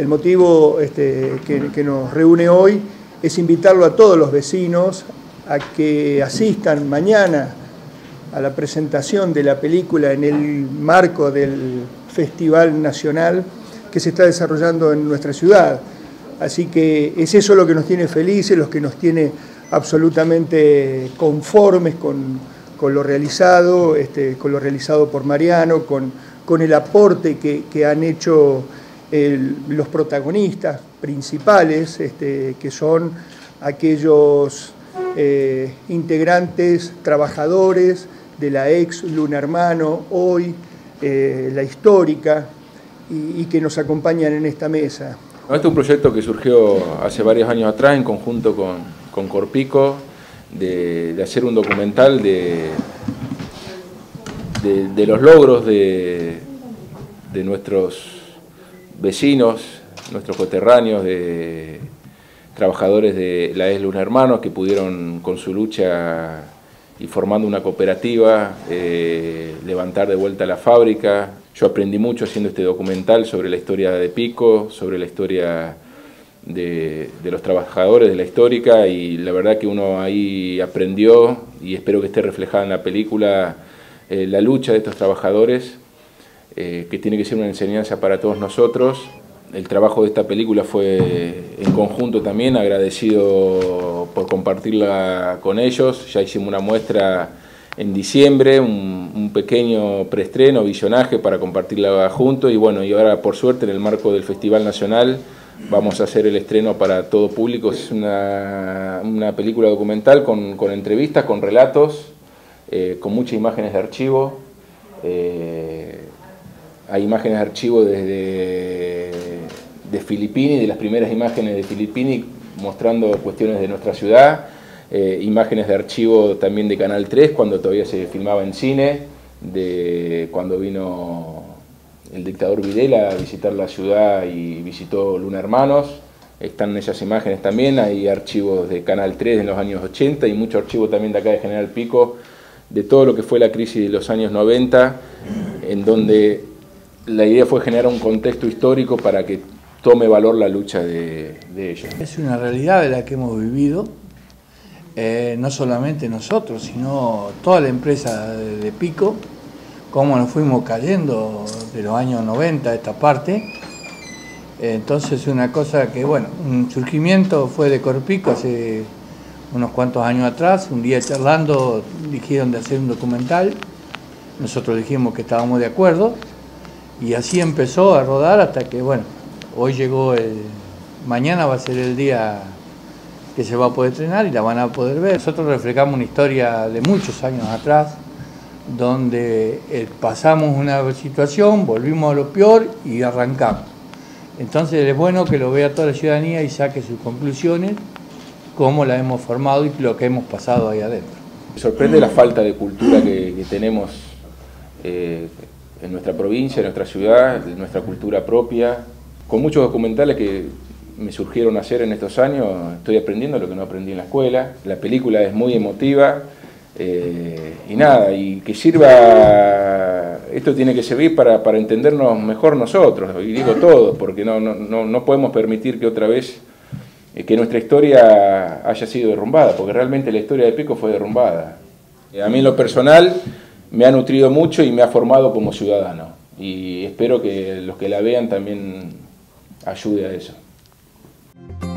El motivo que nos reúne hoy es invitarlo a todos los vecinos a que asistan mañana a la presentación de la película en el marco del Festival Nacional que se está desarrollando en nuestra ciudad. Así que es eso lo que nos tiene felices, lo que nos tiene absolutamente conformes con lo realizado por Mariano, con el aporte que han hecho los protagonistas principales, que son aquellos integrantes, trabajadores de la ex Luna Hermano, hoy la histórica, y que nos acompañan en esta mesa. Este es un proyecto que surgió hace varios años atrás en conjunto con Corpico, de hacer un documental de los logros de nuestros vecinos, nuestros coterráneos, de trabajadores de la ex Luna Hermanos, que pudieron con su lucha y formando una cooperativa levantar de vuelta la fábrica. Yo aprendí mucho haciendo este documental sobre la historia de Pico, sobre la historia de los trabajadores de la histórica, y la verdad que uno ahí aprendió, y espero que esté reflejada en la película, la lucha de estos trabajadores, que tiene que ser una enseñanza para todos nosotros. El trabajo de esta película fue en conjunto también, agradecido por compartirla con ellos. Ya hicimos una muestra en diciembre, un pequeño preestreno, visionaje para compartirla juntos, y bueno, y ahora por suerte en el marco del Festival Nacional vamos a hacer el estreno para todo público. Es una película documental con entrevistas, con relatos, con muchas imágenes de archivo. Hay imágenes de archivo de Filippini, de las primeras imágenes de Filippini mostrando cuestiones de nuestra ciudad, imágenes de archivo también de Canal 3 cuando todavía se filmaba en cine, de cuando vino el dictador Videla a visitar la ciudad y visitó Luna Hermanos. Están esas imágenes también. Hay archivos de Canal 3 en los años 80 y mucho archivo también de acá de General Pico, de todo lo que fue la crisis de los años 90, en donde la idea fue generar un contexto histórico para que tome valor la lucha de ellos. Es una realidad de la que hemos vivido, no solamente nosotros, sino toda la empresa de Pico, cómo nos fuimos cayendo de los años 90 a esta parte. Entonces una cosa que, bueno, un surgimiento fue de Corpico hace unos cuantos años atrás. Un día charlando dijeron de hacer un documental, nosotros dijimos que estábamos de acuerdo, y así empezó a rodar hasta que, bueno, hoy llegó mañana va a ser el día que se va a poder estrenar y la van a poder ver. Nosotros reflejamos una historia de muchos años atrás, donde pasamos una situación, volvimos a lo peor y arrancamos. Entonces es bueno que lo vea toda la ciudadanía y saque sus conclusiones, cómo la hemos formado y lo que hemos pasado ahí adentro. Me sorprende la falta de cultura que tenemos en nuestra provincia, en nuestra ciudad, en nuestra cultura propia. Con muchos documentales que me surgieron hacer en estos años, estoy aprendiendo lo que no aprendí en la escuela. La película es muy emotiva, y nada, y que sirva, esto tiene que servir para entendernos mejor nosotros, y digo todos, porque no podemos permitir que otra vez que nuestra historia haya sido derrumbada, porque realmente la historia de Pico fue derrumbada. A mí en lo personal me ha nutrido mucho y me ha formado como ciudadano, y espero que los que la vean también ayude a eso.